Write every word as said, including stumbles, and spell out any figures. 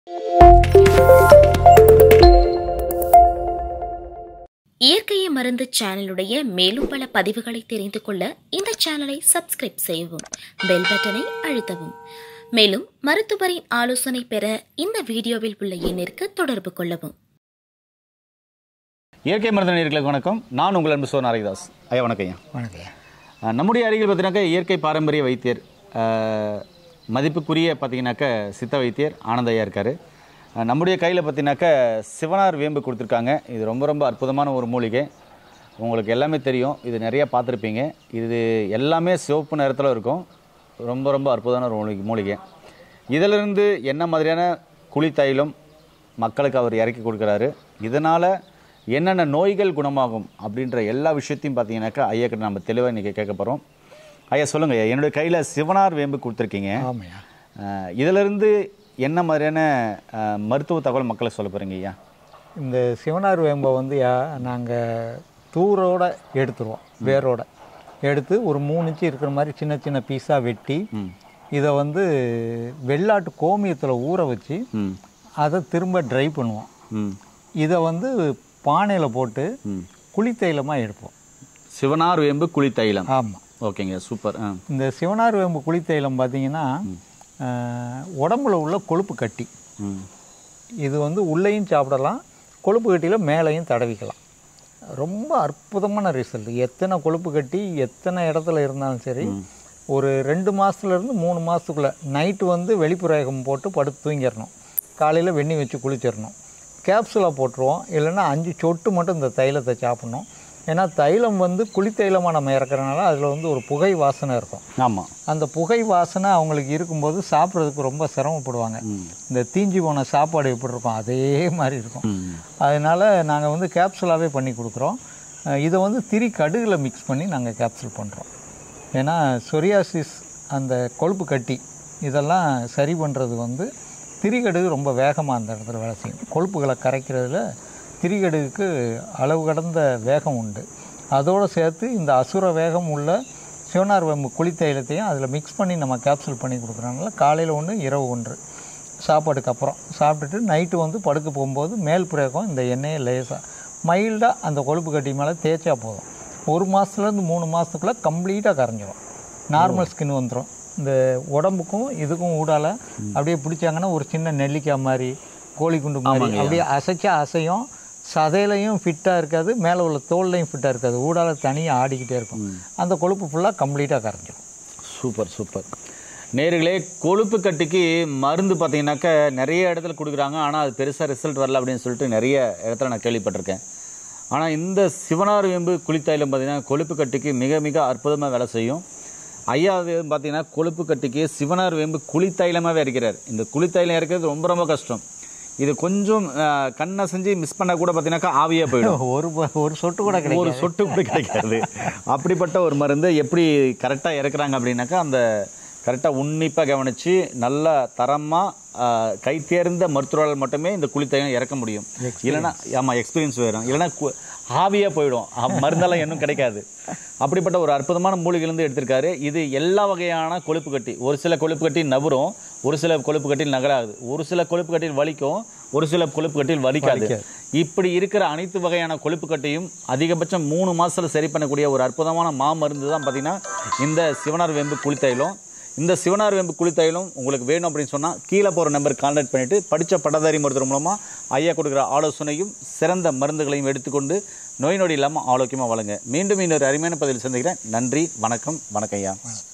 இயற்கையை மருந்து சேனலுடைய மேலும் பல பதிவுகளை தெரிந்து கொள்ள இந்த சேனலை சப்ஸ்கிரைப் செய்யவும், பெல் பட்டனை அழுத்தவும். மேலும் மருத்துவரின் ஆலோசனை பெற இந்த வீடியோவில் உள்ள எண்ணிற்கு தொடர்பு கொள்ளவும். இயற்கை மருந்து நேயர்களுக்கு வணக்கம். நான் உங்கள் அன்பு சோர் நாரகிதாஸ். ஐயா வணக்கம். ஐயா வணக்கம். நம்முடைய அருகில் பார்த்தீங்கன்னாக்கா இயற்கை பாரம்பரிய வைத்தியர், மதிப்புக்குரிய பார்த்தீங்கன்னாக்கா சித்த வைத்தியர் ஆனந்த ஐயா இருக்கார். நம்முடைய கையில் பார்த்தீங்கன்னாக்கா சிவனார் வேம்பு கொடுத்துருக்காங்க. இது ரொம்ப ரொம்ப அற்புதமான ஒரு மூலிகை. உங்களுக்கு எல்லாமே தெரியும், இது நிறையா பார்த்துருப்பீங்க. இது எல்லாமே சிவப்பு நிறத்தில் இருக்கும். ரொம்ப ரொம்ப அற்புதமான ஒரு மூலிகை மூலிகை இதிலிருந்து என்ன மாதிரியான குளித்தைலம் மக்களுக்கு அவர் இறக்கி கொடுக்குறாரு, இதனால் என்னென்ன நோய்கள் குணமாகும் அப்படின்ற எல்லா விஷயத்தையும் பார்த்தீங்கன்னாக்கா ஐயா கிட்ட நம்ம தெளிவாக இன்றைக்கி கேட்க போகிறோம். ஐயா சொல்லுங்கள் ஐயா, என்னுடைய கையில் சிவனார் வேம்பு கொடுத்துருக்கீங்க. இதிலிருந்து என்ன மாதிரியான மருத்துவ தகவல் மக்களுக்கு சொல்ல போகிறீங்க ஐயா? இந்த சிவனார் வேம்பை வந்து யா நாங்கள் தூரோடு எடுத்துருவோம். வேரோட எடுத்து ஒரு மூணு இன்ச்சு இருக்கிற மாதிரி சின்ன சின்ன பீஸாக வெட்டி இதை வந்து வெள்ளாட்டு கோமியத்தில் ஊற வச்சு அதை திரும்ப ட்ரை பண்ணுவோம். இதை வந்து பானையில் போட்டு குளித்தைலமாக எடுப்போம். சிவனார் வேம்பு குளித்தைலம். ஆமாம், ஓகேங்க, சூப்பர். இந்த சிவனார் வேம்பு குளித்தைலம் பார்த்தீங்கன்னா உடம்புல உள்ள கொழுப்பு கட்டி, இது வந்து உள்ளேயும் சாப்பிடலாம், கொழுப்பு கட்டியில் மேலேயும் தடவிக்கலாம். ரொம்ப அற்புதமான ரிசல்ட். எத்தனை கொழுப்பு கட்டி எத்தனை இடத்துல இருந்தாலும் சரி, ஒரு ரெண்டு மாதத்துலேருந்து மூணு மாதத்துக்குள்ளே நைட்டு வந்து வெளிப்புறகம் போட்டு படுத்து தூங்கிடணும், காலையில் வெந்நி வச்சு குளிச்சிடணும். கேப்சூலாக போட்டுருவோம், இல்லைன்னா அஞ்சு சொட்டு மட்டும் இந்த தைலத்தை சாப்பிட்ணும். ஏன்னா தைலம் வந்து குளித்தைலமாக நம்ம இறக்குறதுனால அதில் வந்து ஒரு புகை வாசனை இருக்கும். ஆமாம், அந்த புகை வாசனை அவங்களுக்கு இருக்கும்போது சாப்பிட்றதுக்கு ரொம்ப சிரமப்படுவாங்க. இந்த தீஞ்சி போன சாப்பாடு எப்படி இருக்கும் அதே மாதிரி இருக்கும். அதனால் நாங்கள் வந்து கேப்சூலாகவே பண்ணி கொடுக்குறோம். இதை வந்து திரி கடுகில் மிக்ஸ் பண்ணி நாங்கள் கேப்சூல் பண்ணுறோம். ஏன்னா சொரியாசிஸ், அந்த கொழுப்பு கட்டி இதெல்லாம் சரி பண்ணுறது வந்து திரிகடுகு ரொம்ப வேகமாக அந்த இடத்துல வேலை செய்யும். கொழுப்புகளை கரைக்கிறதுல திரிகடுகுக்கு அளவு கடந்த வேகம் உண்டு. அதோடு சேர்த்து இந்த அசுர வேகம் உள்ள சிவனார் வேம்பு குளித்தைலத்தையும் அதில் மிக்ஸ் பண்ணி நம்ம கேப்சூல் பண்ணி கொடுக்குறாங்கள. காலையில் ஒன்று, இரவு ஒன்று, சாப்பாட்டுக்கு அப்புறம் சாப்பிட்டுட்டு நைட்டு வந்து படுக்க போகும்போது மேல் புறக்கம் இந்த எண்ணெயை லேசாக மைல்டாக அந்த கொழுப்பு கட்டி மேலே தேய்ச்சா போதும். ஒரு மாதத்துலேருந்து மூணு மாதத்துக்குள்ளே கம்ப்ளீட்டாக கரைஞ்சிடும், நார்மல் ஸ்கின் வந்துடும். இந்த உடம்புக்கும் இதுக்கும் ஊடால அப்படியே பிடிச்சாங்கன்னா ஒரு சின்ன நெல்லிக்காய் மாதிரி, கோழி குண்டு மாதிரி அப்படியே அசைச்சா அசையும். சதையிலையும் ஃபிட்டாக இருக்காது, மேலே உள்ள தோல்லையும் ஃபிட்டாக இருக்காது, ஊடால தனியாக ஆடிக்கிட்டே இருக்கும். அந்த கொழுப்பு ஃபுல்லாக கம்ப்ளீட்டாக கரைஞ்சிடும். Super super. நேர்களே, கொழுப்பு கட்டிக்கு மருந்து பார்த்தீங்கன்னாக்கா நிறைய இடத்துல கொடுக்குறாங்க, ஆனால் அது பெருசாக ரிசல்ட் வரல அப்படின்னு சொல்லிட்டு நிறைய இடத்துல நான் கேள்விப்பட்டிருக்கேன். ஆனால் இந்த சிவனார் வேம்பு குளித்தைலம் பார்த்தீங்கன்னா கொழுப்பு கட்டிக்கு மிக மிக அற்புதமாக வேலை செய்யும். ஐயா பார்த்தீங்கன்னா கொழுப்பு கட்டிக்கு சிவனார் வேம்பு குளித்தைலமாகவே இருக்கிறார். இந்த குளித்தைலம் இருக்கிறது ரொம்ப ரொம்ப கஷ்டம். இது கொஞ்சம் கண்ணை செஞ்சு மிஸ் பண்ண கூட பார்த்தீங்கன்னாக்கா ஆவியாக போயிடும். ஒரு ஒரு சொட்டு கூட கிடைக்கும், ஒரு சொட்டு கூட கிடைக்காது. அப்படிப்பட்ட ஒரு மருந்து எப்படி கரெக்டாக இறக்குறாங்க அப்படின்னாக்கா அந்த கரெக்டாக உன்னிப்பாக கவனித்து நல்லா தரமாக கை தேர்ந்த மருத்துவர்கள் மட்டுமே இந்த குளித்தைலம் இறக்க முடியும். இல்லைன்னா ஆமாம் எக்ஸ்பீரியன்ஸ் வேணும், இல்லைன்னா ஆவியாக போயிடும், மருந்தெல்லாம் இன்னும் கிடைக்காது. அப்படிப்பட்ட ஒரு அற்புதமான மூலிகையிலேருந்து எடுத்திருக்காரு. இது எல்லா வகையான கொழுப்பு கட்டி, ஒரு சில கொழுப்பு கட்டி நவரும், ஒரு சில கொழுப்பு கட்டியில் நகராது, ஒரு சில கொழுப்பு கட்டியில் வலிக்கும், ஒரு சில கொழுப்பு கட்டியில் வலிக்காது. இப்படி இருக்கிற அனைத்து வகையான கொழுப்பு கட்டியும் அதிகபட்சம் மூணு மாதத்தில் சரி பண்ணக்கூடிய ஒரு அற்புதமான மாமருந்து தான் பார்த்தீங்கன்னா இந்த சிவனார் வேம்பு குளித்தைலம். இந்த சிவனார் வேம்பு குளித்தைலம் உங்களுக்கு வேணும் அப்படின்னு சொன்னால் கீழே போகிற நம்பருக்கு கான்டாக்ட் பண்ணிவிட்டு படித்த பட்டதாரி மருத்துவர் மூலமாக ஐயா கொடுக்குற ஆலோசனையும் சிறந்த மருந்துகளையும் எடுத்துக்கொண்டு நோய் நொடி இல்லாமல் ஆரோக்கியமாக வழங்க. மீண்டும் இன்னொரு அருமையான பதிவில் சந்திக்கிறேன். நன்றி, வணக்கம். வணக்கம் ஐயா.